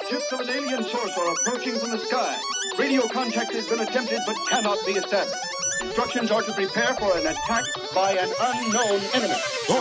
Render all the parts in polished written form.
Ships of an alien source are approaching from the sky. Radio contact has been attempted but cannot be established. Instructions are to prepare for an attack by an unknown enemy.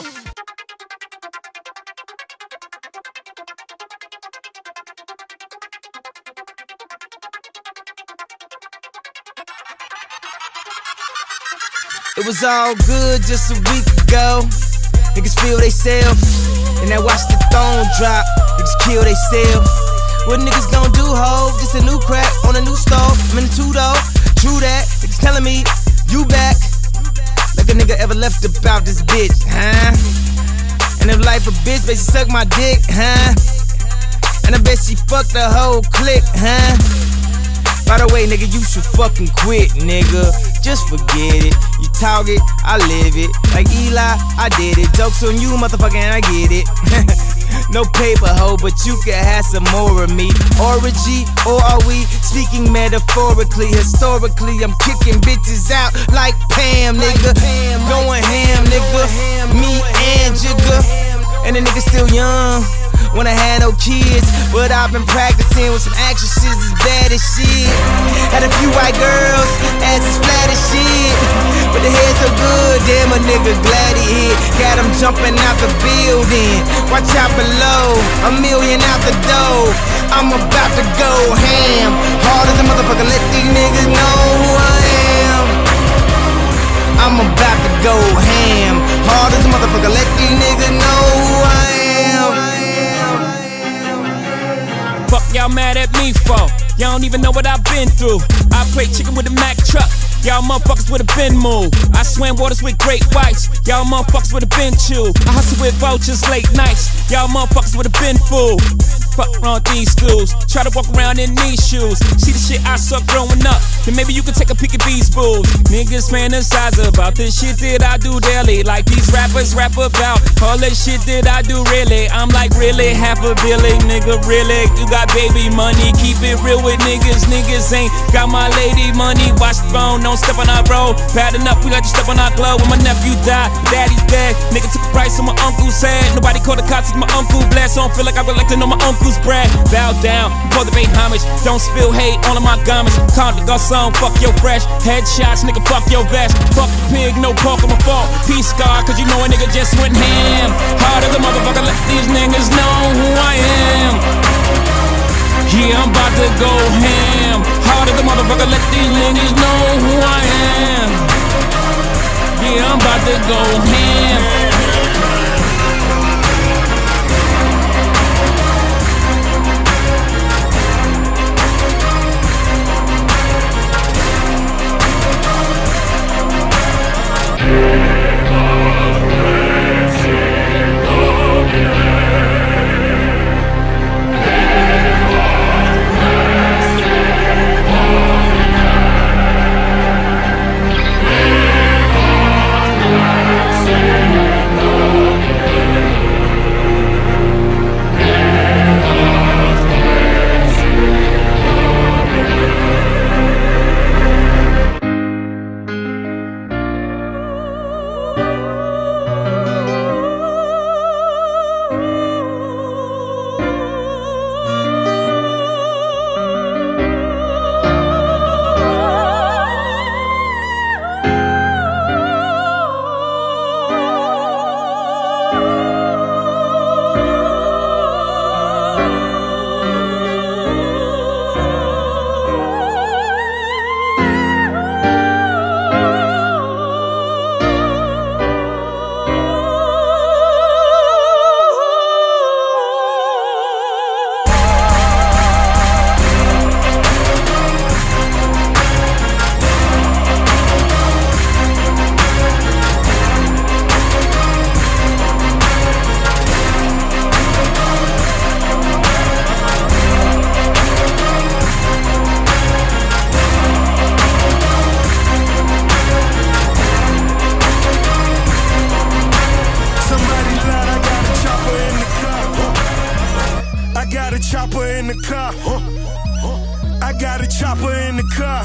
It was all good just a week ago. Niggas feel they self, and I watch the throne drop. Niggas kill they self. What niggas gon' do, ho? Just a new crack on a new stove. I'm in the two-door, true that. Niggas telling me, you back. Like a nigga ever left about this bitch, huh? And if life a bitch, bet she suck my dick, huh? And I bet she fucked the whole clique, huh? By the way, nigga, you should fucking quit, nigga. Just forget it. You talk it, I live it. Like Eli, I did it. Jokes on you, motherfucker, and I get it. No paper, ho, but you can have some more of me. Orgy, or are we speaking metaphorically? Historically, I'm kicking bitches out like H.A.M, nigga. Going ham, nigga. Me and Jigga. And the nigga still young. When I had no kids, but I've been practicing with some actresses as bad as shit. Had a few white girls, ass as flat as shit. But the head so good, damn a nigga glad he hit. Got him jumping out the building. Watch out below, $1 million out the door. I'm about to go ham. Hard as a motherfucker, let these niggas know who I am. I'm about to go ham. Hard as a motherfucker, let these niggas know who I am. Fuck y'all mad at me for? Y'all don't even know what I've been through. I play chicken with a Mack truck. Y'all motherfuckers would've been moved. I swam waters with great whites. Y'all motherfuckers would've been chewed. I hustle with vultures late nights. Y'all motherfuckers would've been fooled. Fuck around these schools. Try to walk around in these shoes. See the shit I suck growing up. Then maybe you can take a peek at these bulls. Niggas fantasize about this shit that I do daily. Like these rappers rap about all that shit that I do really. I'm like really half a billy, nigga, really. You got baby money, keep it real with niggas. Niggas ain't got my lady money. Watch the phone, don't step on our road. Bad enough, we let you step on our glove. When my nephew died, daddy's dead. Nigga took a price on my uncle's head. Nobody called the cops, my uncle blessed. So I don't feel like I would like to know my uncle's bread. Bow down, before the pay homage. Don't spill hate on my garments. Count the garçon, fuck your fresh. Headshots, nigga, fuck your vest. Fuck the pig, no pork on my fault. Peace scar, cause you know a nigga just went ham. Hard as a motherfucker, let these niggas know who I am. Yeah, I'm about to go ham. Hard as a motherfucker, let these niggas know who I am. Yeah, I'm about to go ham. chopper in the car. I got a chopper in the car.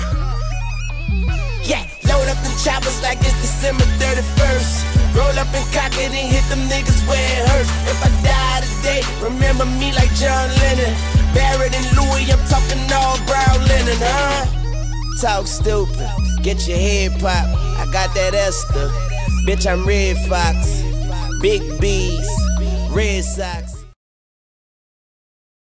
Yeah, load up them choppers like it's December 31st. Roll up and cock it and hit them niggas where it hurts. If I die today, remember me like John Lennon. Barrett and Louis, I'm talking all brown linen, huh? Talk stupid, get your head popped. I got that Esther, bitch, I'm Red Fox. Big B's, Red Sox.